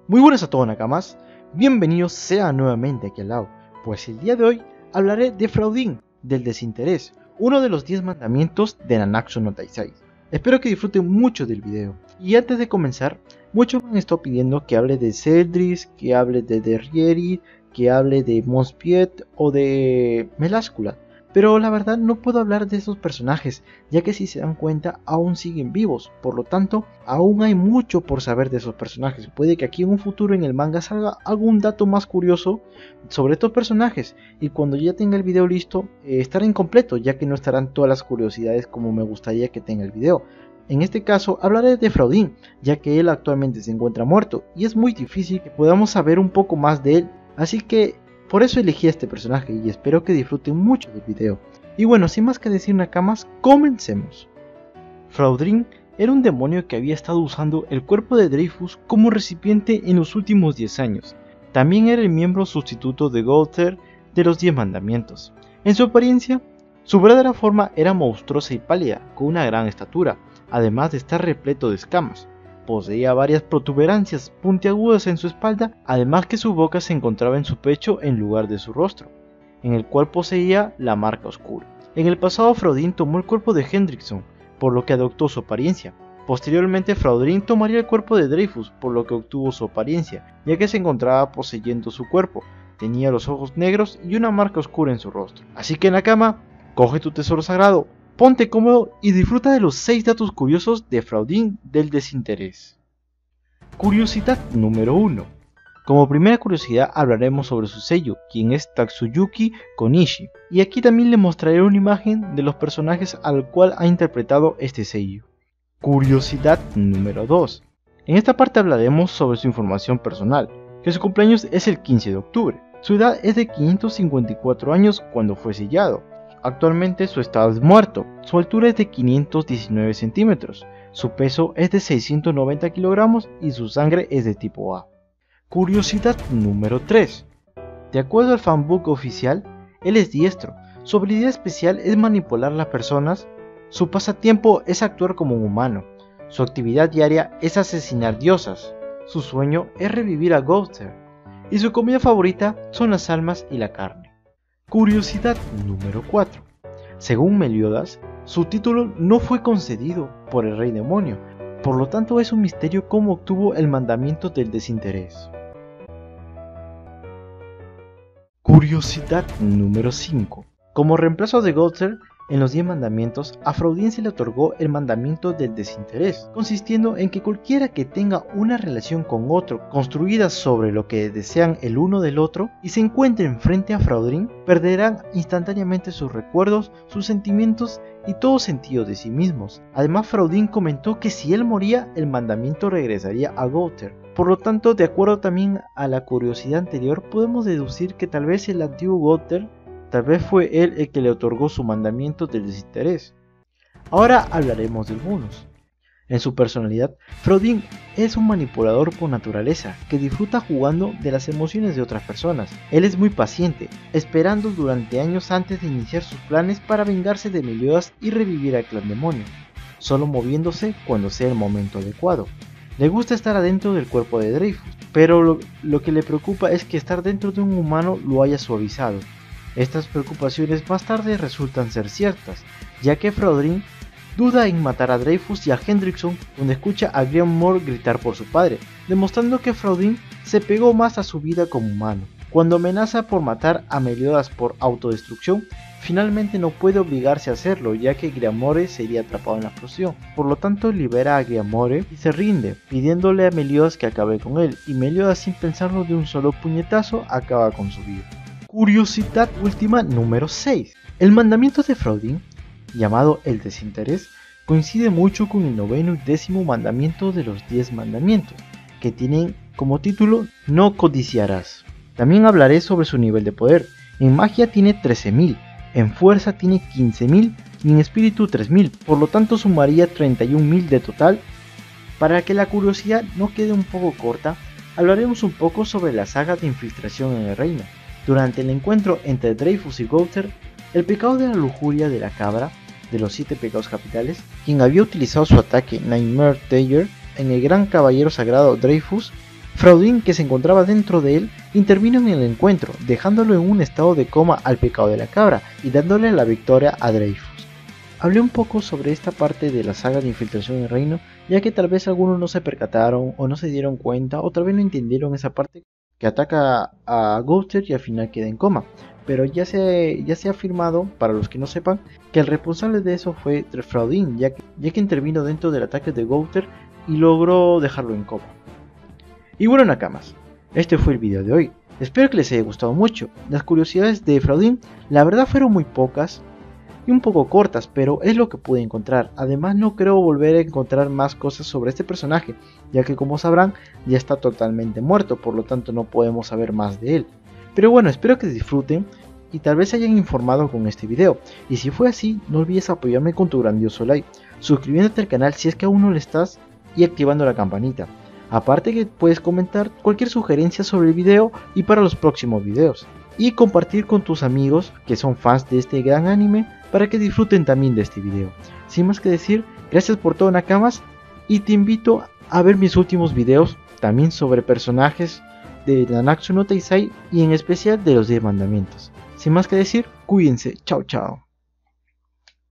Muy buenas a todos nakamas, bienvenidos sean nuevamente aquí al lado, pues el día de hoy hablaré de Fraudin, del desinterés, uno de los 10 mandamientos de Nanatsu no Taizai. Espero que disfruten mucho del video, y antes de comenzar, muchos me han estado pidiendo que hable de Zeldris, que hable de Derrieri, que hable de Mons Piet o de Meláscula. Pero la verdad no puedo hablar de esos personajes, ya que si se dan cuenta aún siguen vivos, por lo tanto aún hay mucho por saber de esos personajes. Puede que aquí en un futuro en el manga salga algún dato más curioso sobre estos personajes, y cuando ya tenga el video listo estará incompleto, ya que no estarán todas las curiosidades como me gustaría que tenga el video. En este caso hablaré de Fraudin, ya que él actualmente se encuentra muerto y es muy difícil que podamos saber un poco más de él, así que por eso elegí a este personaje y espero que disfruten mucho del video. Y bueno, sin más que decir nakamas, comencemos. Fraudin era un demonio que había estado usando el cuerpo de Dreyfus como recipiente en los últimos 10 años. También era el miembro sustituto de Gowther de los 10 mandamientos. En su apariencia, su verdadera forma era monstruosa y pálida, con una gran estatura, además de estar repleto de escamas. Poseía varias protuberancias puntiagudas en su espalda, además que su boca se encontraba en su pecho en lugar de su rostro, en el cual poseía la marca oscura. En el pasado Fraudin tomó el cuerpo de Hendrickson, por lo que adoptó su apariencia. Posteriormente Fraudin tomaría el cuerpo de Dreyfus, por lo que obtuvo su apariencia, ya que se encontraba poseyendo su cuerpo. Tenía los ojos negros y una marca oscura en su rostro. Así que en la cama, coge tu tesoro sagrado, ponte cómodo y disfruta de los 6 datos curiosos de Fraudin del desinterés. Curiosidad número 1. Como primera curiosidad hablaremos sobre su sello, quien es Tatsuyuki Konishi, y aquí también le mostraré una imagen de los personajes al cual ha interpretado este sello. Curiosidad número 2. En esta parte hablaremos sobre su información personal, que su cumpleaños es el 15 de octubre. Su edad es de 554 años cuando fue sellado. Actualmente su estado es muerto, su altura es de 519 centímetros, su peso es de 690 kilogramos y su sangre es de tipo A. Curiosidad número 3. De acuerdo al fanbook oficial, él es diestro, su habilidad especial es manipular las personas, su pasatiempo es actuar como un humano, su actividad diaria es asesinar diosas, su sueño es revivir a Gowther, y su comida favorita son las almas y la carne. Curiosidad número 4. Según Meliodas, su título no fue concedido por el rey demonio, por lo tanto es un misterio cómo obtuvo el mandamiento del desinterés. Curiosidad número 5. Como reemplazo de Gowther, en los 10 mandamientos, a Fraudin se le otorgó el mandamiento del desinterés, consistiendo en que cualquiera que tenga una relación con otro construida sobre lo que desean el uno del otro y se encuentren frente a Fraudin, perderán instantáneamente sus recuerdos, sus sentimientos y todo sentido de sí mismos. Además, Fraudin comentó que si él moría, el mandamiento regresaría a Gowther. Por lo tanto, de acuerdo también a la curiosidad anterior, podemos deducir que tal vez el antiguo Gowther tal vez fue él el que le otorgó su mandamiento del desinterés. Ahora hablaremos del bonus. En su personalidad, Fraudin es un manipulador por naturaleza que disfruta jugando de las emociones de otras personas. Él es muy paciente, esperando durante años antes de iniciar sus planes para vengarse de Meliodas y revivir al clan demonio, solo moviéndose cuando sea el momento adecuado. Le gusta estar adentro del cuerpo de Dreyfus, pero lo que le preocupa es que estar dentro de un humano lo haya suavizado. Estas preocupaciones más tarde resultan ser ciertas, ya que Fraudin duda en matar a Dreyfus y a Hendrickson cuando escucha a Grimoire gritar por su padre, demostrando que Fraudin se pegó más a su vida como humano. Cuando amenaza por matar a Meliodas por autodestrucción, finalmente no puede obligarse a hacerlo, ya que Grimoire sería atrapado en la explosión. Por lo tanto libera a Grimoire y se rinde, pidiéndole a Meliodas que acabe con él, y Meliodas sin pensarlo de un solo puñetazo acaba con su vida. Curiosidad última número 6. El mandamiento de Fraudin, llamado el desinterés, coincide mucho con el 9º y 10º mandamiento de los 10 mandamientos, que tienen como título No codiciarás. También hablaré sobre su nivel de poder. En magia tiene 13.000, en fuerza tiene 15.000 y en espíritu 3.000, por lo tanto sumaría 31.000 de total. Para que la curiosidad no quede un poco corta, hablaremos un poco sobre la saga de infiltración en el reino. Durante el encuentro entre Dreyfus y Gowther, el pecado de la lujuria de la cabra, de los 7 pecados capitales, quien había utilizado su ataque Nightmare Taylor en el gran caballero sagrado Dreyfus, Fraudin, que se encontraba dentro de él, intervino en el encuentro, dejándolo en un estado de coma al pecado de la cabra y dándole la victoria a Dreyfus. Hablé un poco sobre esta parte de la saga de infiltración en el reino, ya que tal vez algunos no se percataron o no se dieron cuenta o tal vez no entendieron esa parte que ataca a Gowther y al final queda en coma. Pero ya se ha afirmado, para los que no sepan, que el responsable de eso fue Fraudin, ya que intervino dentro del ataque de Gowther y logró dejarlo en coma. Y bueno, nakamas, este fue el video de hoy. Espero que les haya gustado mucho. Las curiosidades de Fraudin, la verdad, fueron muy pocas y un poco cortas, pero es lo que pude encontrar. Además, no creo volver a encontrar más cosas sobre este personaje, ya que, como sabrán, ya está totalmente muerto, por lo tanto no podemos saber más de él. Pero bueno, espero que disfruten y tal vez se hayan informado con este video. Y si fue así, no olvides apoyarme con tu grandioso like, suscribiéndote al canal si es que aún no lo estás y activando la campanita. Aparte que puedes comentar cualquier sugerencia sobre el video y para los próximos videos. Y compartir con tus amigos que son fans de este gran anime para que disfruten también de este video. Sin más que decir, gracias por todo, nakamas, y te invito a ver mis últimos videos también sobre personajes de Nanatsu no Taizai y en especial de los 10 mandamientos. Sin más que decir, cuídense, chao chao.